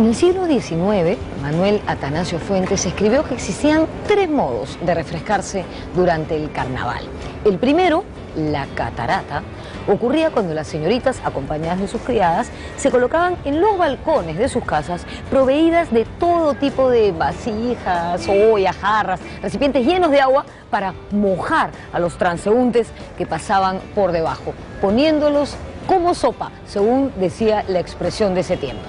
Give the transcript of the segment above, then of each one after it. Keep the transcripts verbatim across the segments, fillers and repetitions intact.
En el siglo diecinueve, Manuel Atanasio Fuentes escribió que existían tres modos de refrescarse durante el carnaval. El primero, la catarata, ocurría cuando las señoritas, acompañadas de sus criadas, se colocaban en los balcones de sus casas proveídas de todo tipo de vasijas, ollas, jarras, recipientes llenos de agua para mojar a los transeúntes que pasaban por debajo, poniéndolos como sopa, según decía la expresión de ese tiempo.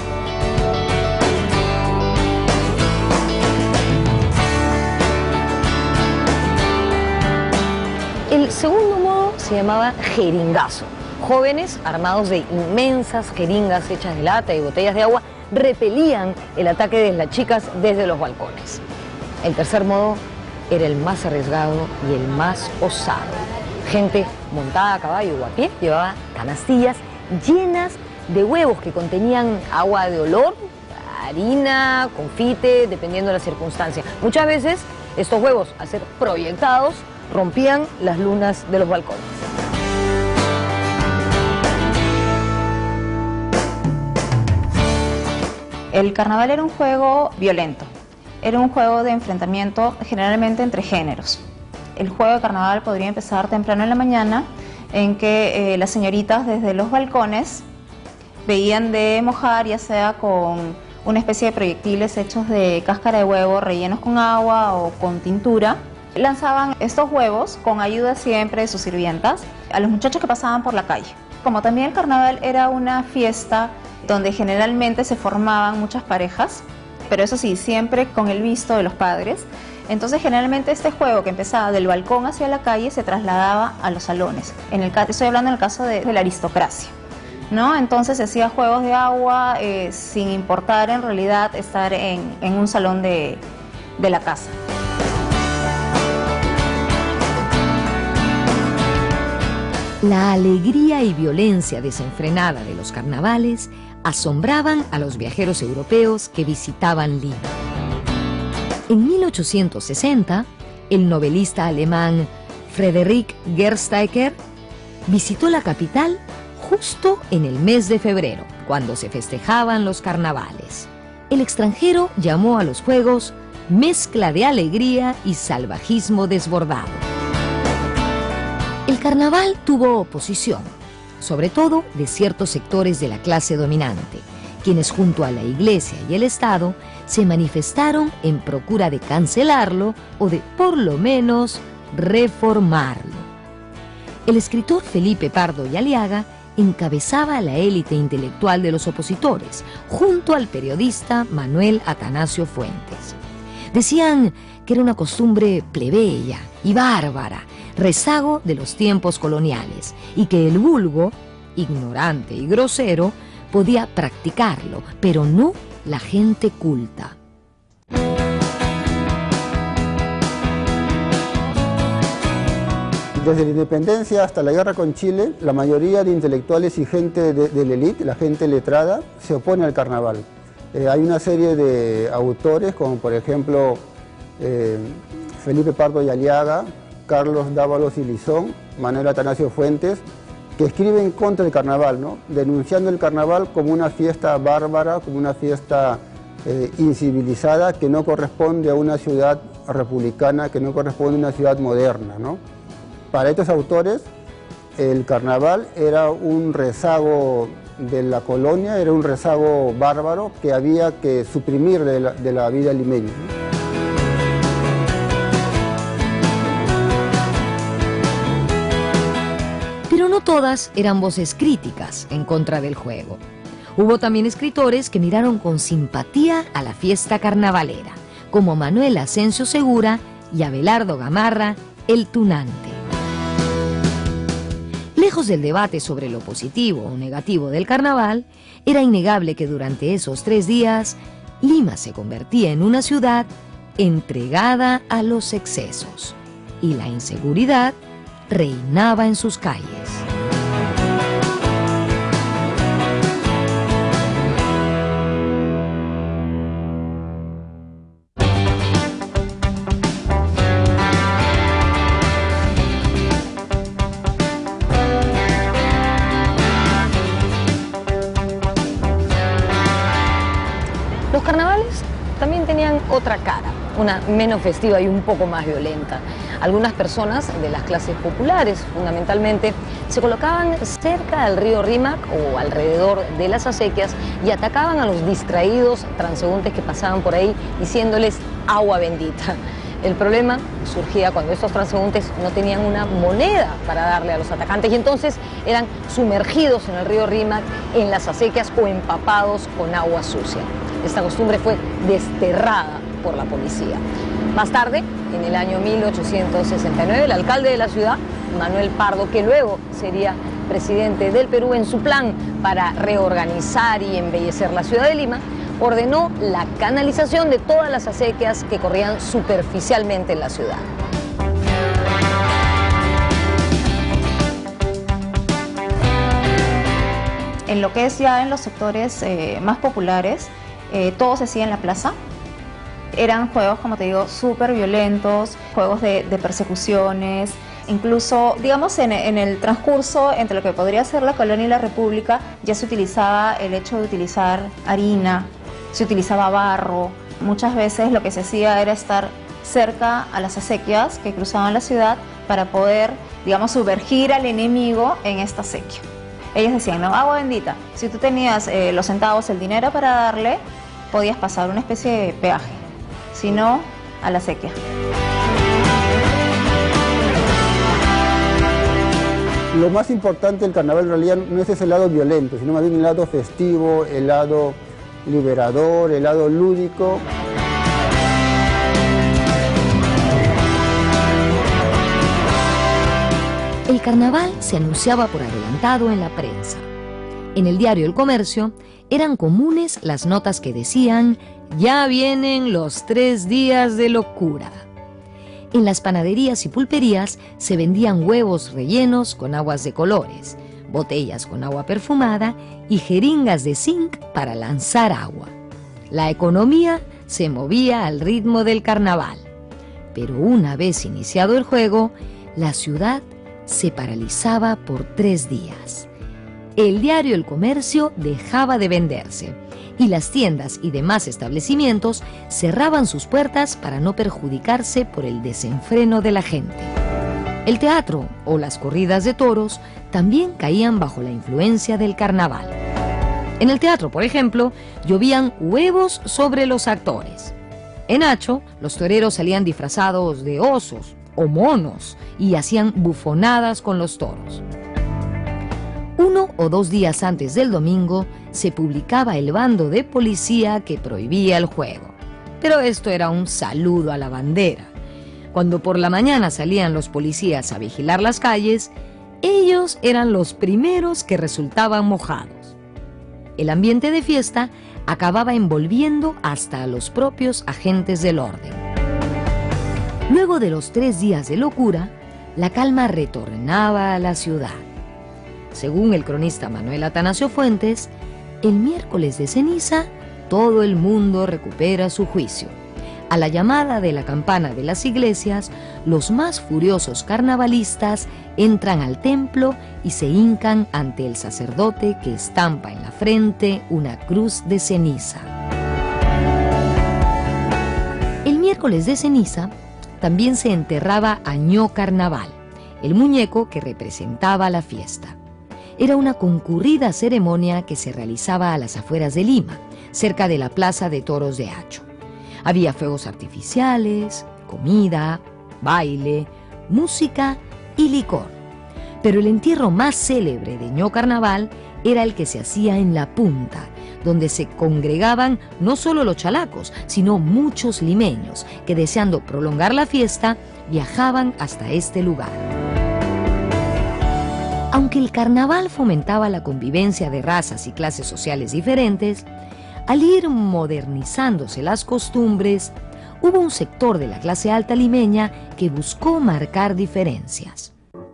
El segundo modo se llamaba jeringazo. Jóvenes armados de inmensas jeringas hechas de lata y botellas de agua repelían el ataque de las chicas desde los balcones. El tercer modo era el más arriesgado y el más osado. Gente montada a caballo o a pie llevaba canastillas llenas de huevos que contenían agua de olor, harina, confite, dependiendo de la circunstancia. Muchas veces estos huevos, al ser proyectados, rompían las lunas de los balcones. El carnaval era un juego violento, era un juego de enfrentamiento generalmente entre géneros. El juego de carnaval podría empezar temprano en la mañana, en que eh, las señoritas desde los balcones veían de mojar, ya sea con una especie de proyectiles hechos de cáscara de huevo rellenos con agua o con tintura. Lanzaban estos huevos con ayuda siempre de sus sirvientas a los muchachos que pasaban por la calle. Como también el carnaval era una fiesta donde generalmente se formaban muchas parejas, pero eso sí, siempre con el visto de los padres, entonces generalmente este juego que empezaba del balcón hacia la calle se trasladaba a los salones. En el, estoy hablando en el caso de, de la aristocracia, ¿no? Entonces se hacía juegos de agua eh, sin importar en realidad estar en, en un salón de, de la casa. La alegría y violencia desenfrenada de los carnavales asombraban a los viajeros europeos que visitaban Lima. En mil ochocientos sesenta, el novelista alemán Friedrich Gerstaecker visitó la capital justo en el mes de febrero, cuando se festejaban los carnavales. El extranjero llamó a los juegos mezcla de alegría y salvajismo desbordado. El carnaval tuvo oposición, sobre todo de ciertos sectores de la clase dominante, quienes junto a la Iglesia y el Estado se manifestaron en procura de cancelarlo o de, por lo menos, reformarlo. El escritor Felipe Pardo y Aliaga encabezaba a la élite intelectual de los opositores, junto al periodista Manuel Atanasio Fuentes. Decían que era una costumbre plebeya y bárbara, rezago de los tiempos coloniales, y que el vulgo, ignorante y grosero, podía practicarlo, pero no la gente culta. Desde la independencia hasta la guerra con Chile, la mayoría de intelectuales y gente de, de la élite, la gente letrada, se opone al carnaval. Eh, hay una serie de autores, como por ejemplo eh, Felipe Pardo y Aliaga, Carlos Dávalos y Lizón, Manuel Atanasio Fuentes, que escriben contra el carnaval, ¿no? Denunciando el carnaval como una fiesta bárbara, como una fiesta eh, incivilizada que no corresponde a una ciudad republicana, que no corresponde a una ciudad moderna, ¿no? Para estos autores, el carnaval era un rezago de la colonia, era un rezago bárbaro que había que suprimir de la, de la vida limeña, ¿no? Pero no todas eran voces críticas en contra del juego. Hubo también escritores que miraron con simpatía a la fiesta carnavalera, como Manuel Asensio Segura y Abelardo Gamarra, el tunante. Lejos del debate sobre lo positivo o negativo del carnaval, era innegable que durante esos tres días, Lima se convertía en una ciudad entregada a los excesos, y la inseguridad reinaba en sus calles. Los carnavales también tenían otra cara, una menos festiva y un poco más violenta. Algunas personas de las clases populares, fundamentalmente, se colocaban cerca del río Rímac o alrededor de las acequias y atacaban a los distraídos transeúntes que pasaban por ahí diciéndoles agua bendita. El problema surgía cuando estos transeúntes no tenían una moneda para darle a los atacantes y entonces eran sumergidos en el río Rímac, en las acequias o empapados con agua sucia. Esta costumbre fue desterrada por la policía. Más tarde, en el año mil ochocientos sesenta y nueve, el alcalde de la ciudad, Manuel Pardo, que luego sería presidente del Perú, en su plan para reorganizar y embellecer la ciudad de Lima, ordenó la canalización de todas las acequias que corrían superficialmente en la ciudad. En lo que es ya en los sectores eh, más populares, eh, todo se hacía en la plaza. Eran juegos, como te digo, súper violentos, juegos de, de persecuciones. Incluso, digamos, en, en el transcurso entre lo que podría ser la colonia y la república, ya se utilizaba el hecho de utilizar harina, se utilizaba barro. Muchas veces lo que se hacía era estar cerca a las acequias que cruzaban la ciudad para poder, digamos, sumergir al enemigo en esta acequia. Ellos decían, no, agua bendita. Si tú tenías eh, los centavos, el dinero para darle, podías pasar una especie de peaje. Si no, a la acequia. Lo más importante del carnaval en realidad no es ese lado violento, sino más bien el lado festivo, el lado liberador, el lado lúdico. El carnaval se anunciaba por adelantado en la prensa. En el diario El Comercio eran comunes las notas que decían: ya vienen los tres días de locura. En las panaderías y pulperías se vendían huevos rellenos con aguas de colores, botellas con agua perfumada y jeringas de zinc para lanzar agua. La economía se movía al ritmo del carnaval. Pero una vez iniciado el juego, la ciudad se paralizaba por tres días. El diario El Comercio dejaba de venderse y las tiendas y demás establecimientos cerraban sus puertas para no perjudicarse por el desenfreno de la gente. El teatro o las corridas de toros también caían bajo la influencia del carnaval. En el teatro, por ejemplo, llovían huevos sobre los actores. En Hacho, los toreros salían disfrazados de osos o monos y hacían bufonadas con los toros. Uno o dos días antes del domingo se publicaba el bando de policía que prohibía el juego. Pero esto era un saludo a la bandera. Cuando por la mañana salían los policías a vigilar las calles, ellos eran los primeros que resultaban mojados. El ambiente de fiesta acababa envolviendo hasta a los propios agentes del orden. Luego de los tres días de locura, la calma retornaba a la ciudad. Según el cronista Manuel Atanasio Fuentes, el miércoles de ceniza todo el mundo recupera su juicio. A la llamada de la campana de las iglesias, los más furiosos carnavalistas entran al templo y se hincan ante el sacerdote que estampa en la frente una cruz de ceniza. El miércoles de ceniza también se enterraba a Ño Carnaval, el muñeco que representaba la fiesta. Era una concurrida ceremonia que se realizaba a las afueras de Lima, cerca de la Plaza de Toros de Hacho. Había fuegos artificiales, comida, baile, música y licor. Pero el entierro más célebre de Ño Carnaval era el que se hacía en la punta, donde se congregaban no solo los chalacos, sino muchos limeños que, deseando prolongar la fiesta, viajaban hasta este lugar. Aunque el carnaval fomentaba la convivencia de razas y clases sociales diferentes, al ir modernizándose las costumbres, hubo un sector de la clase alta limeña que buscó marcar diferencias.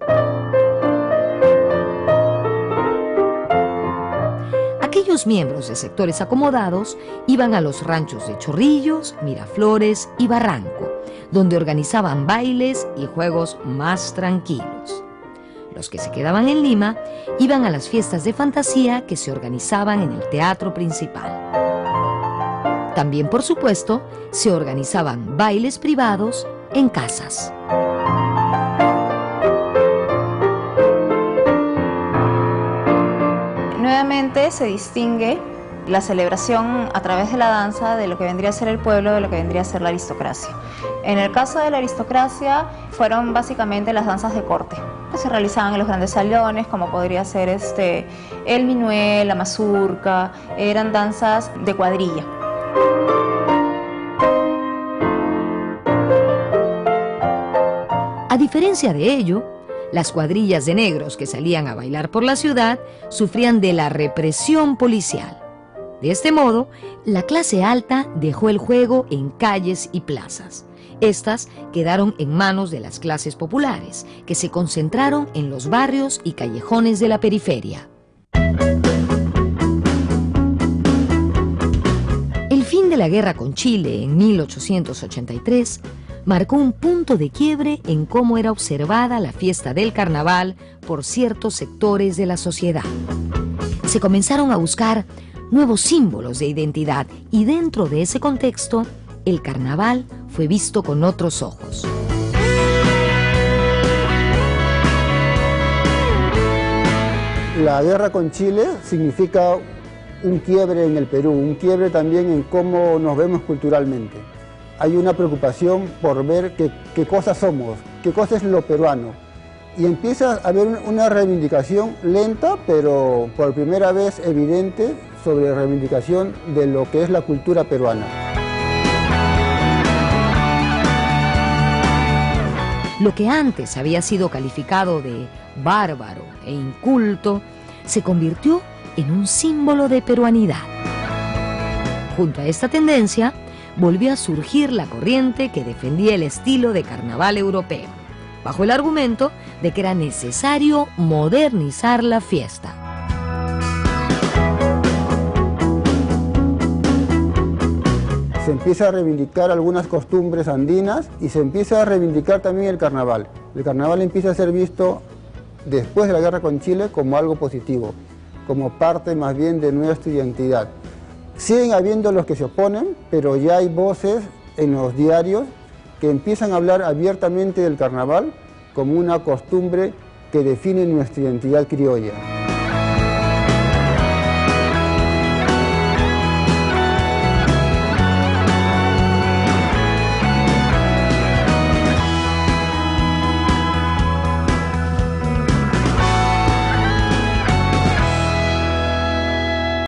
Aquellos miembros de sectores acomodados iban a los ranchos de Chorrillos, Miraflores y Barranco, donde organizaban bailes y juegos más tranquilos. Los que se quedaban en Lima iban a las fiestas de fantasía que se organizaban en el teatro principal. También, por supuesto, se organizaban bailes privados en casas. Nuevamente se distingue la celebración a través de la danza de lo que vendría a ser el pueblo, de lo que vendría a ser la aristocracia. En el caso de la aristocracia fueron básicamente las danzas de corte, que se realizaban en los grandes salones, como podría ser este, el minué, la mazurca, eran danzas de cuadrilla. A diferencia de ello, las cuadrillas de negros que salían a bailar por la ciudad sufrían de la represión policial. De este modo, la clase alta dejó el juego en calles y plazas. Estas quedaron en manos de las clases populares, que se concentraron en los barrios y callejones de la periferia. El fin de la guerra con Chile en mil ochocientos ochenta y tres marcó un punto de quiebre en cómo era observada la fiesta del carnaval por ciertos sectores de la sociedad. Se comenzaron a buscar nuevos símbolos de identidad y dentro de ese contexto, el carnaval fue visto con otros ojos. La guerra con Chile significa un quiebre en el Perú, un quiebre también en cómo nos vemos culturalmente. Hay una preocupación por ver qué, qué cosas somos, qué cosa es lo peruano. Y empieza a haber una reivindicación lenta, pero por primera vez evidente, sobre reivindicación de lo que es la cultura peruana. Lo que antes había sido calificado de bárbaro e inculto, se convirtió en un símbolo de peruanidad. Junto a esta tendencia, volvió a surgir la corriente que defendía el estilo de carnaval europeo, bajo el argumento de que era necesario modernizar la fiesta. Se empieza a reivindicar algunas costumbres andinas y se empieza a reivindicar también el carnaval. El carnaval empieza a ser visto después de la guerra con Chile como algo positivo, como parte más bien de nuestra identidad. Siguen habiendo los que se oponen, pero ya hay voces en los diarios que empiezan a hablar abiertamente del carnaval como una costumbre que define nuestra identidad criolla.